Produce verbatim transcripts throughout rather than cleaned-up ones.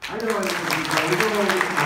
はい、では、お願いします。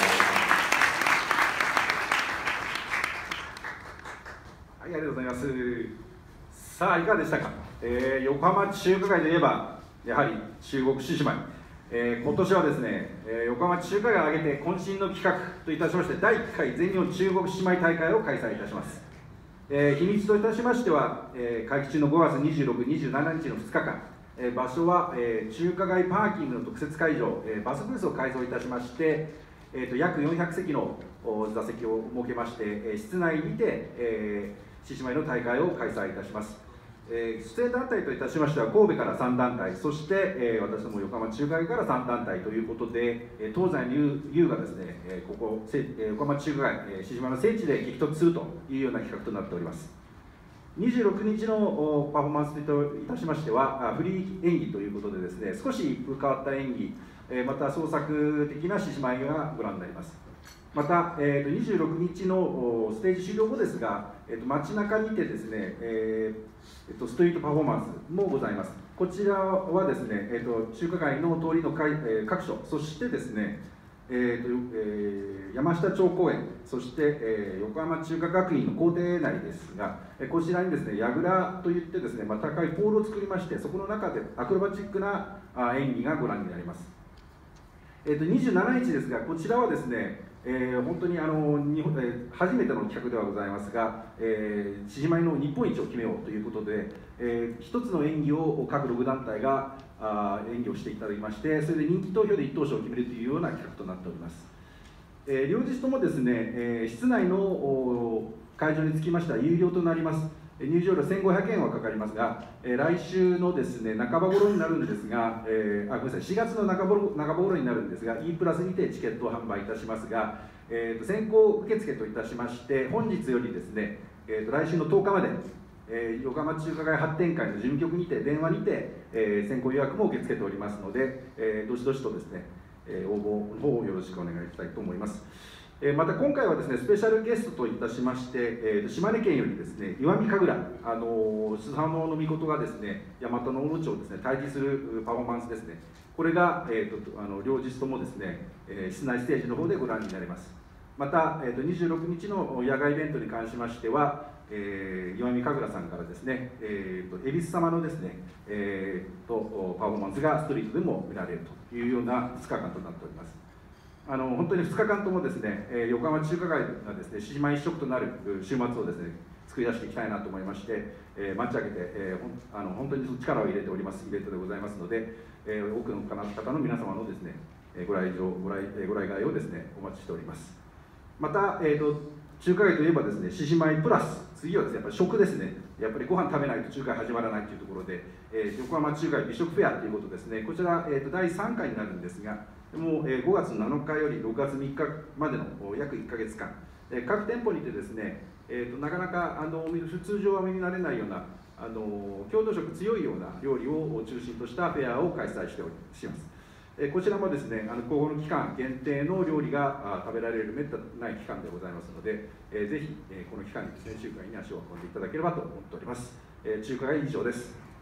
はい、ありがとうございます。さあ、いかがでしたか。えー、横浜中華街といえば、やはり中国獅子舞。えー、今年はですね、えー、横浜中華街を挙げて渾身の企画といたしまして、だいいっかい全日本中国獅子舞大会を開催いたします。えー、日にちといたしましては、えー、会期中のごがつにじゅうろく、にじゅうしちにちのふつかかん、えー、場所は、えー、中華街パーキングの特設会場、えー、バスブースを改造いたしまして、えー、と約よんひゃくせきの座席を設けまして、えー、室内にて、えー、獅子舞の大会を開催いたします。えー、出演団体といたしましては神戸からさんだんたい、そして、えー、私ども横浜中華街からさんだんたいということで、えー、東西の優がですね、えー、ここ、えー、横浜中華街、えー、獅子舞の聖地で激突するというような企画となっております。にじゅうろくにちのパフォーマンスといたしましては、フリー演技ということでですね、少し変わった演技、また創作的な獅子舞がご覧になります。また、えー、とにじゅうろくにちのステージ終了後ですが、えー、と街中にてですね、えーえー、とストリートパフォーマンスもございます。こちらはですね、えー、と中華街の通りの各、えー、各所、そしてですね、えーとえー、山下町公園、そして、えー、横浜中華学院の校庭内ですが、えー、こちらにですね、櫓といってですね、まあ、高いポールを作りまして、そこの中でアクロバチックなあ演技がご覧になります。えー、とにじゅうしちにちですが、こちらはですね、えー、本当にあの日本、えー、初めての企画ではございますが、えー、獅子舞の日本一を決めようということで、えー、一つの演技を各ろくだんたいがあ演技をしていただきまして、それで人気投票で一等賞を決めるというような企画となっております。えー、両日ともですね、えー、室内の会場につきましては有料となります。入場料せんごひゃくえんはかかりますが、えー、来週のですね半ば頃になるんですが、えー、あごめんなさいしがつの半ば半ば頃になるんですが E プラスにてチケットを販売いたしますが、えー、と先行受付といたしまして本日よりですね、えー、と来週のとおかまで、えー、横浜中華街発展会の事務局にて電話にて、えー、先行予約も受け付けておりますので、えー、どしどしとですね、えー、応募の方をよろしくお願いしたいと思います。また今回はですね、スペシャルゲストといたしまして、えー、島根県よりですね、石見神楽、あのスサノオノミコトがですね、大和の大野町をですね、対峙するパフォーマンスですね、これが、えー、とあの両日ともですね、えー、室内ステージの方でご覧になれます。また、えー、とにじゅうろくにちの野外イベントに関しましては、えー、石見神楽さんからですね、えー、と恵比寿様のですね、えー、とパフォーマンスがストリートでも見られるというようなふつかかんとなっております。あの本当にふつかかんともですね、えー、横浜中華街がですね、獅子舞一色となる週末をですね、作り出していきたいなと思いまして、えー、待ち上げて、えー、ほんあの本当に力を入れておりますイベントでございますので、えー、多くの方の皆様のですね、ご来場、ご来ご来街をですね、お待ちしております。また、えーと、中華街といえばですね、獅子舞プラス、次はですね、やっぱり食ですね、やっぱりご飯食べないと中華街始まらないというところで、えー、横浜中華街美食フェアということですね、こちら、えーと、だいさんかいになるんですが、もう、えー、ごがつなのかよりろくがつみっかまでの約いっかげつかん、えー、各店舗にてですね、えーと、なかなかあの通常は目に慣れないようなあの郷土色強いような料理を中心としたフェアを開催しておりします。えー、こちらもですね、あの今後の期間限定の料理が食べられるめったない期間でございますので、えー、ぜひ、えー、この期間にですね、中華街に足を運んでいただければと思っております。えー、中華街以上です。